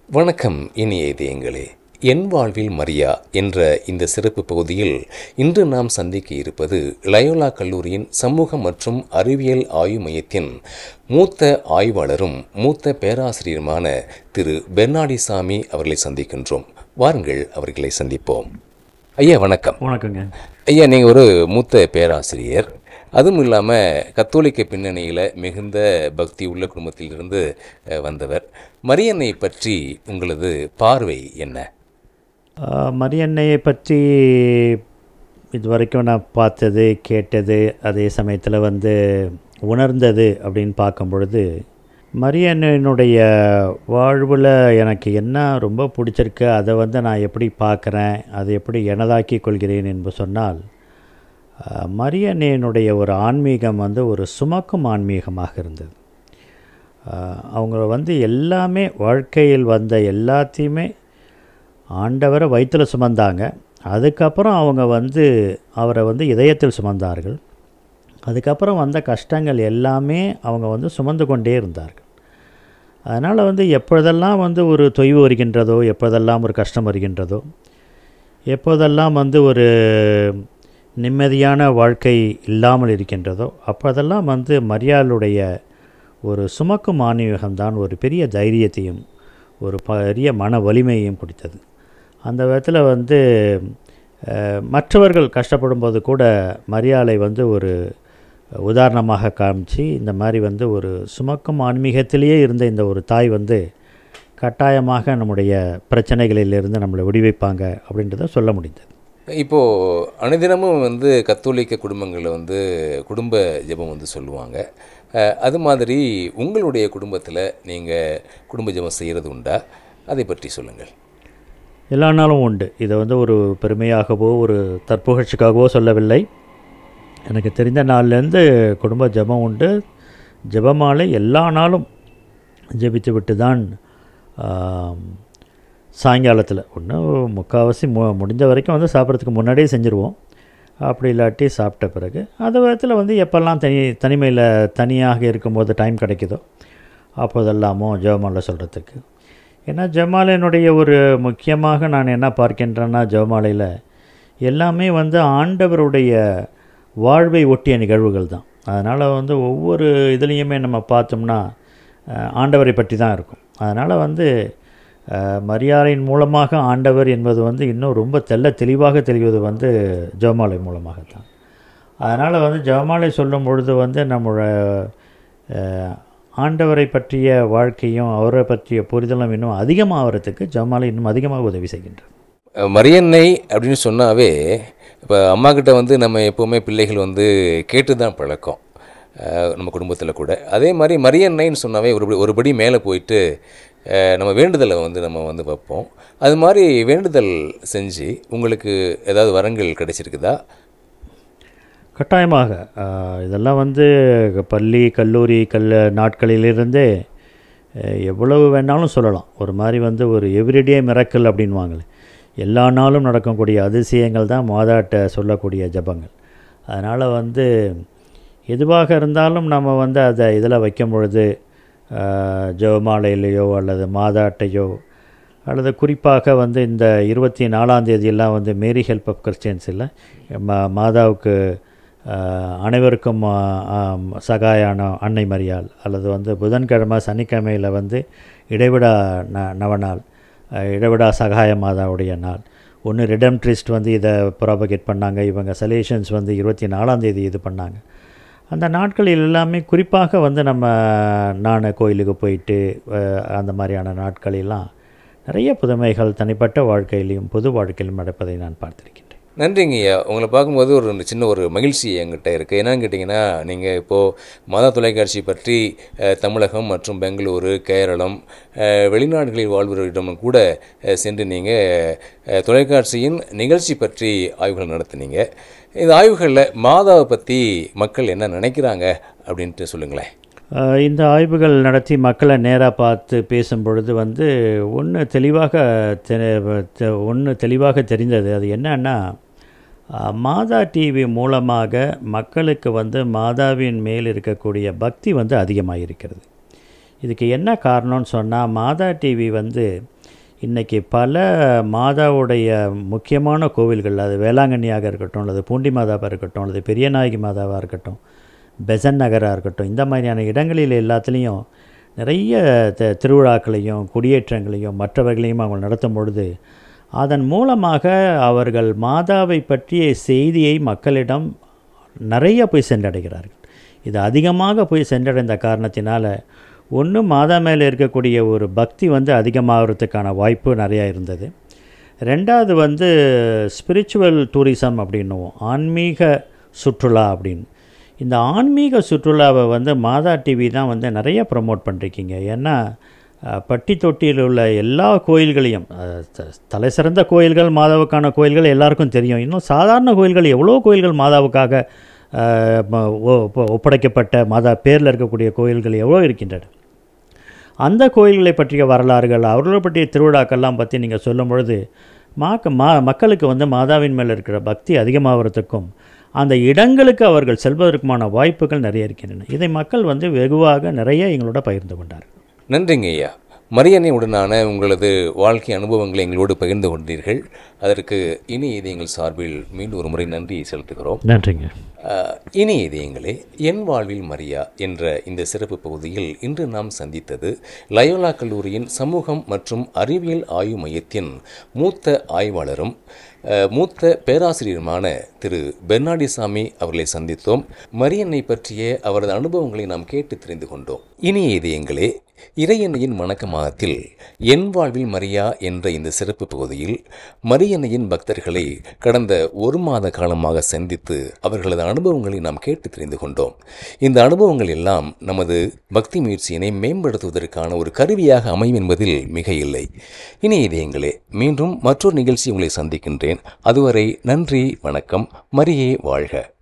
வணக்கம் இனிய இதயங்களே. என் வாழ்வில் மரியா என்ற இந்த சிறப்பு பகுதியில் இன்று நாம் சந்திக்க இருப்பது லயோலா கல்லூரியின் சமூக மற்றும் அறிவியல் ஆய்வு மையத்தின் மூத்த ஆய்வாளரும் மூத்த பேராசிரியருமான திரு பெர்னாடிசாமி அவர்களை சந்திக்கின்றோம். வாருங்கள் அவர்களை சந்திப்போம். ஐயா வணக்கம். வணக்கங்க ஐயா, நீங்கள் ஒரு மூத்த பேராசிரியர், அதுவும் இல்லாமல் கத்தோலிக்க பின்னணியில் மிகுந்த பக்தி உள்ள குடும்பத்திலிருந்து வந்தவர். மரியன்னை பற்றி உங்களது பார்வை என்ன? மரியன்னையை பற்றி இதுவரைக்கும் நான் பார்த்தது, கேட்டது, அதே சமயத்தில் உணர்ந்தது அப்படின்னு பார்க்கும் பொழுது, மரியன்னையினுடைய வாழ்வில் எனக்கு என்ன ரொம்ப பிடிச்சிருக்கு, அதை நான் எப்படி பார்க்குறேன், அதை எப்படி எனதாக்கி கொள்கிறேன் என்று சொன்னால், மரியன்னையினுடைய ஒரு ஆன்மீகம் ஒரு சுமக்கும் ஆன்மீகமாக இருந்தது. அவங்க எல்லாமே வாழ்க்கையில் வந்த எல்லாத்தையுமே ஆண்டவரை வயிற்றில் சுமந்தாங்க. அதுக்கப்புறம் அவங்க அவரை இதயத்தில் சுமந்தார்கள். அதுக்கப்புறம் வந்த கஷ்டங்கள் எல்லாமே அவங்க சுமந்து கொண்டே இருந்தார்கள். அதனால் எப்பொழுதெல்லாம் ஒரு தொய்வு வருகின்றதோ, எப்போதெல்லாம் ஒரு கஷ்டம் வருகின்றதோ, எப்போதெல்லாம் ஒரு நிம்மதியான வாழ்க்கை இல்லாமல் இருக்கின்றதோ, அப்போதெல்லாம் மரியாளுடைய ஒரு சுமக்கும் ஆன்மீகம்தான் ஒரு பெரிய தைரியத்தையும் ஒரு பெரிய மன வலிமையையும் கொடுத்தது. அந்த விதத்தில் மற்றவர்கள் கஷ்டப்படும்போது கூட மரியாளை ஒரு உதாரணமாக காமிச்சு, இந்த மாதிரி ஒரு சுமக்கும் ஆன்மீகத்திலேயே இருந்த இந்த ஒரு தாய் கட்டாயமாக நம்முடைய பிரச்சனைகளிலிருந்து நம்மளை விடுவிப்பாங்க அப்படின்றத சொல்ல முடிந்தது. இப்போது அனுதினமும் கத்தோலிக்க குடும்பங்களில் குடும்ப ஜெபம் சொல்லுவாங்க. அது மாதிரி உங்களுடைய குடும்பத்தில் நீங்கள் குடும்ப ஜெபம் செய்கிறது உண்டா? அதை பற்றி சொல்லுங்கள். எல்லா நாளும் உண்டு. இதை ஒரு பெருமையாகவோ ஒரு தற்புகழ்ச்சிக்காகவோ சொல்லவில்லை. எனக்கு தெரிந்த நாள்லேருந்து குடும்ப ஜெபம் உண்டு. ஜெபமாலை எல்லா நாளும் ஜெபித்து விட்டு தான் சாயங்காலத்தில் முக்கால்வாசி முடிஞ்ச வரைக்கும் சாப்பிட்றதுக்கு முன்னாடியே செஞ்சுருவோம். அப்படி இல்லாட்டி சாப்பிட்ட பிறகு அந்த விதத்தில் எப்போல்லாம் தனிமையில் தனியாக இருக்கும்போது டைம் கிடைக்குதோ அப்போதெல்லாமோ ஜெபமாலை சொல்கிறதுக்கு. ஏன்னா ஜெபமாலையினுடைய ஒரு முக்கியமாக நான் என்ன பார்க்கின்றேன்னா, ஜெபமாலையில் எல்லாமே ஆண்டவருடைய வாழ்வை ஒட்டிய நிகழ்வுகள் தான். அதனால் ஒவ்வொரு இதுலேயுமே நம்ம பார்த்தோம்னா ஆண்டவரை பற்றி தான் இருக்கும். அதனால் மரியாதையின் மூலமாக ஆண்டவர் என்பது இன்னும் ரொம்ப தெளிவாக தெரிவது ஜெபமாலை மூலமாகத்தான். அதனால் ஜெபமாலை சொல்லும் பொழுது நம்மளோட ஆண்டவரை பற்றிய வாழ்க்கையும் அவரை பற்றிய புரிதலும் இன்னும் அதிகமாகிறதுக்கு ஜெபமாலை இன்னும் அதிகமாக உதவி செய்கின்றது. மரியன்னை அப்படின்னு சொன்னாவே இப்போ அம்மாக்கிட்ட நம்ம எப்போவுமே பிள்ளைகள் கேட்டு தான் பழக்கம் நம்ம குடும்பத்தில் கூட. அதே மாதிரி மரியன்னைன்னு சொன்னாவே ஒருபடி மேலே போயிட்டு நம்ம வேண்டுதலை நம்ம வைப்போம். அது மாதிரி வேண்டுதல் செஞ்சு உங்களுக்கு ஏதாவது வரங்கள் கிடைச்சிருக்குதா? கட்டாயமாக. இதெல்லாம் பள்ளி கல்லூரி நாட்களிலிருந்தே எவ்வளவு வேணாலும் சொல்லலாம். ஒரு மாதிரி ஒரு எவ்ரிடே மிரக்கல் அப்படின்வாங்களே, எல்லா நாளும் நடக்கக்கூடிய அதிசயங்கள் தான் மாதாட்ட சொல்லக்கூடிய ஜபங்கள். அதனால் எதுவாக இருந்தாலும் நம்ம அதை இதில் வைக்கும் பொழுது ஜெபமாலையிலையோ அல்லது மாதாட்டையோ அல்லது குறிப்பாக இந்த 24ஆம் தேதியெல்லாம் மேரி ஹெல்ப் ஆஃப் கிறிஸ்டியன்ஸில் மாதாவுக்கு அனைவருக்கும் சகாயான அன்னை மரியாள், அல்லது புதன்கிழமை சனிக்கிழமையில் இடைவிடா நவநாள், இடைவிடா சகாய மாதாவுடைய நாள். ஒன்று ரிடம்ட்ரிஸ்ட் இதை ப்ராபகேட் பண்ணாங்க. இவங்க சலேஷன்ஸ் 24ஆம் தேதி இது பண்ணாங்க. அந்த நாட்களில் எல்லாமே குறிப்பாக நான் கோயிலுக்கு போயிட்டு அந்த மாதிரியான நாட்களெல்லாம் நிறைய புதுமைகள் தனிப்பட்ட வாழ்க்கையிலையும் பொது வாழ்க்கையிலும் நடப்பதை நான் பார்த்துருக்கின்றேன். நன்றிங்கய்யா. உங்களை பார்க்கும்போது ஒரு சின்ன ஒரு மகிழ்ச்சி என்கிட்ட இருக்குது. என்னன்னு கேட்டிங்கன்னா, நீங்கள் இப்போது மாதா தொலைக்காட்சி பற்றி தமிழகம் மற்றும் பெங்களூரு, கேரளம், வெளிநாடுகளில் வாழ்வர்களிடம் கூட சென்று நீங்கள் தொலைக்காட்சியின் நிகழ்ச்சி பற்றி ஆய்வுகள் நடத்துனீங்க. இந்த ஆய்வுகளில் மாதாவை பற்றி மக்கள் என்ன நினைக்கிறாங்க அப்படின்ட்டு சொல்லுங்களேன். இந்த ஆய்வுகள் நடத்தி மக்களை நேராக பார்த்து பேசும் பொழுது ஒன்று தெளிவாக தெரிந்தது. அது என்னன்னா, மாதா டிவி மூலமாக மக்களுக்கு மாதாவின் மேல் இருக்கக்கூடிய பக்தி அதிகமாக இருக்கிறது. இதுக்கு என்ன காரணம்னு சொன்னால், மாதா டிவி இன்றைக்கி பல மாதாவுடைய முக்கியமான கோவில்கள், அது வேளாங்கண்ணியாக இருக்கட்டும், அல்லது பூண்டி மாதாவாக இருக்கட்டும், அல்லது பெரியநாயகி மாதாவாக இருக்கட்டும், பெசன் நகராக இருக்கட்டும், இந்த மாதிரியான இடங்களில் எல்லாத்துலேயும் நிறைய திருவிழாக்களையும் கொடியேற்றங்களையும் மற்றவர்களையும் அவங்க நடத்தும் பொழுது அதன் மூலமாக அவர்கள் மாதாவை பற்றிய செய்தியை மக்களிடம் நிறைய போய் சென்றடைகிறார்கள். இது அதிகமாக போய் சென்றடைந்த காரணத்தினால ஒன்று மாதா மேலே இருக்கக்கூடிய ஒரு பக்தி அதிகமாகிறதுக்கான வாய்ப்பு நிறையா இருந்தது. ரெண்டாவது ஸ்பிரிச்சுவல் டூரிசம் அப்படின்னுவோம், ஆன்மீக சுற்றுலா அப்படின்னு. இந்த ஆன்மீக சுற்றுலாவை மாதா டிவி தான் நிறைய ப்ரமோட் பண்ணிருக்கீங்க. ஏன்னா பட்டி தொட்டியில் உள்ள எல்லா கோயில்களையும், தலை சிறந்த கோயில்கள் மாதாவுக்கான கோயில்கள் எல்லாருக்கும் தெரியும். இன்னும் சாதாரண கோயில்கள் எவ்வளோ கோயில்கள் மாதாவுக்காக ஒப்படைக்கப்பட்ட மாதா பேரில் இருக்கக்கூடிய கோயில்கள் எவ்வளோ இருக்கின்றன. அந்த கோயில்களை பற்றிய வரலாறுகள், அவர்களை பற்றிய திருவிழாக்கள்லாம் பற்றி நீங்கள் சொல்லும் பொழுது மக்களுக்கு மாதாவின் மேலே இருக்கிற பக்தி அதிகமாகிறதுக்கும் அந்த இடங்களுக்கு அவர்கள் செல்வதற்குமான வாய்ப்புகள் நிறைய இருக்கின்றன. இதை மக்கள் வெகுவாக நிறைய எங்களோட பகிர்ந்து கொண்டார்கள். நன்றிங்க ஐயா. மரியன்னையுடனான உங்களது வாழ்க்கை அனுபவங்களை எங்களோடு பகிர்ந்து கொண்டீர்கள். அதற்கு இனிய இதயங்கள் சார்பில் மீண்டும் ஒரு முறை நன்றி செலுத்துகிறோம். நன்றிங்க. இனிய இதயங்களே, என் வாழ்வில் மரியா என்ற இந்த சிறப்பு பகுதியில் இன்று நாம் சந்தித்தது லயோலா கல்லூரியின் சமூகம் மற்றும் அறிவியல் ஆய்வு மையத்தின் மூத்த ஆய்வாளரும் மூத்த பேராசிரியருமான திரு பெர்னாடிசாமி அவர்களை சந்தித்தோம். மரியன்னை பற்றிய அவரது அனுபவங்களை நாம் கேட்டு தெரிந்து கொண்டோம். இனிய இதயங்களே, இறையன்னையின் வணக்க மாதத்தில் என் வாழ்வில் மரியா என்ற இந்த சிறப்பு பகுதியில் மரியன்னையின் பக்தர்களை கடந்த ஒரு மாத காலமாக சந்தித்து அவர்களது அனுபவங்களை நாம் கேட்டு தெரிந்து கொண்டோம். இந்த அனுபவங்கள் எல்லாம் நமது பக்தி முயற்சியினை மேம்படுத்துவதற்கான ஒரு கருவியாக அமையும் என்பதில் மிக இல்லை. இனிய இதயங்களே, மீண்டும் மற்றொரு நிகழ்ச்சி உங்களை சந்திக்கின்றேன். அதுவரை நன்றி, வணக்கம். மரியே வாழ்க.